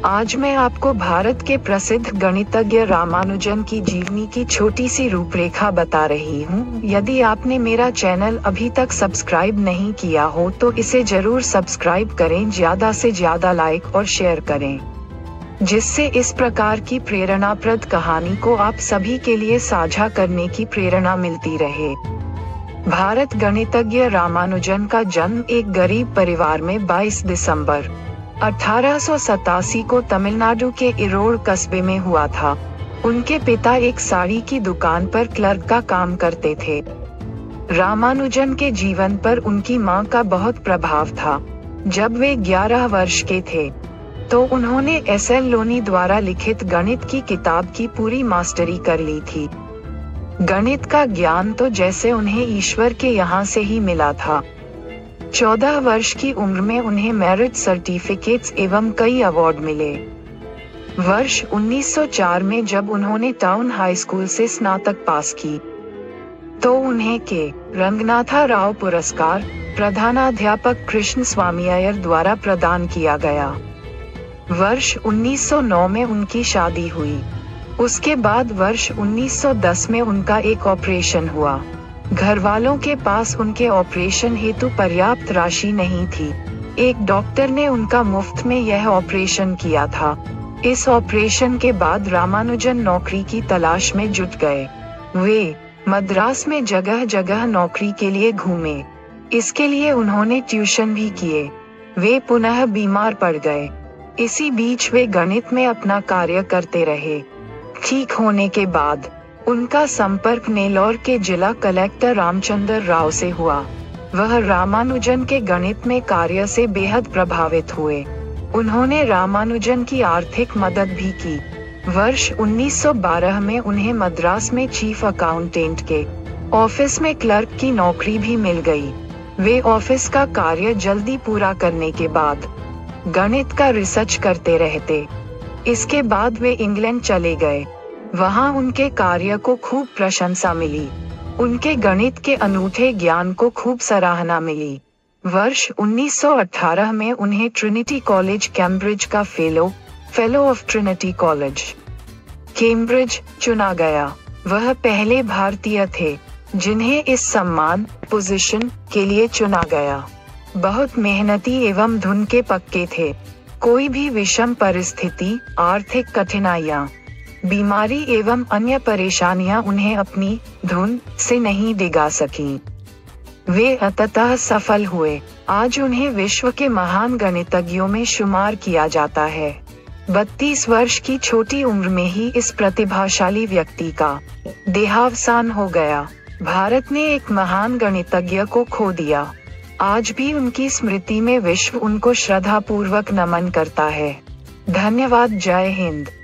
आज मैं आपको भारत के प्रसिद्ध गणितज्ञ रामानुजन की जीवनी की छोटी सी रूपरेखा बता रही हूँ। यदि आपने मेरा चैनल अभी तक सब्सक्राइब नहीं किया हो तो इसे जरूर सब्सक्राइब करें, ज्यादा से ज्यादा लाइक और शेयर करें, जिससे इस प्रकार की प्रेरणाप्रद कहानी को आप सभी के लिए साझा करने की प्रेरणा मिलती रहे। भारत गणितज्ञ रामानुजन का जन्म एक गरीब परिवार में 22 दिसंबर 1887 को तमिलनाडु के इरोड कस्बे में हुआ था। उनके पिता एक साड़ी की दुकान पर क्लर्क का काम करते थे। रामानुजन के जीवन पर उनकी मां का बहुत प्रभाव था। जब वे 11 वर्ष के थे तो उन्होंने एस.एल. लोनी द्वारा लिखित गणित की किताब की पूरी मास्टरी कर ली थी। गणित का ज्ञान तो जैसे उन्हें ईश्वर के यहाँ से ही मिला था। 14 वर्ष की उम्र में उन्हें मेरिट सर्टिफिकेट्स एवं कई अवार्ड मिले। वर्ष 1904 में जब उन्होंने टाउन हाई स्कूल से स्नातक पास की तो उन्हें के रंगनाथा राव पुरस्कार प्रधानाध्यापक कृष्ण स्वामी अय्यर द्वारा प्रदान किया गया। वर्ष 1909 में उनकी शादी हुई। उसके बाद वर्ष 1910 में उनका एक ऑपरेशन हुआ। घर वालों के पास उनके ऑपरेशन हेतु पर्याप्त राशि नहीं थी। एक डॉक्टर ने उनका मुफ्त में यह ऑपरेशन किया था। इस ऑपरेशन के बाद रामानुजन नौकरी की तलाश में जुट गए। वे मद्रास में जगह जगह नौकरी के लिए घूमे। इसके लिए उन्होंने ट्यूशन भी किए। वे पुनः बीमार पड़ गए। इसी बीच वे गणित में अपना कार्य करते रहे। ठीक होने के बाद उनका संपर्क नेल्लोर के जिला कलेक्टर रामचंद्र राव से हुआ। वह रामानुजन के गणित में कार्य से बेहद प्रभावित हुए। उन्होंने रामानुजन की आर्थिक मदद भी की। वर्ष 1912 में उन्हें मद्रास में चीफ अकाउंटेंट के ऑफिस में क्लर्क की नौकरी भी मिल गई। वे ऑफिस का कार्य जल्दी पूरा करने के बाद गणित का रिसर्च करते रहते। इसके बाद वे इंग्लैंड चले गए। वहां उनके कार्य को खूब प्रशंसा मिली। उनके गणित के अनूठे ज्ञान को खूब सराहना मिली। वर्ष 1918 में उन्हें ट्रिनिटी कॉलेज कैम्ब्रिज का fellow of Trinity College Cambridge चुना गया। वह पहले भारतीय थे जिन्हें इस सम्मान पोजीशन के लिए चुना गया। बहुत मेहनती एवं धुन के पक्के थे। कोई भी विषम परिस्थिति, आर्थिक कठिनाइयां, बीमारी एवं अन्य परेशानियां उन्हें अपनी धुन से नहीं डिगा सकी। वे अंततः सफल हुए। आज उन्हें विश्व के महान गणितज्ञों में शुमार किया जाता है। 32 वर्ष की छोटी उम्र में ही इस प्रतिभाशाली व्यक्ति का देहावसान हो गया। भारत ने एक महान गणितज्ञ को खो दिया। आज भी उनकी स्मृति में विश्व उनको श्रद्धापूर्वक नमन करता है। धन्यवाद। जय हिंद।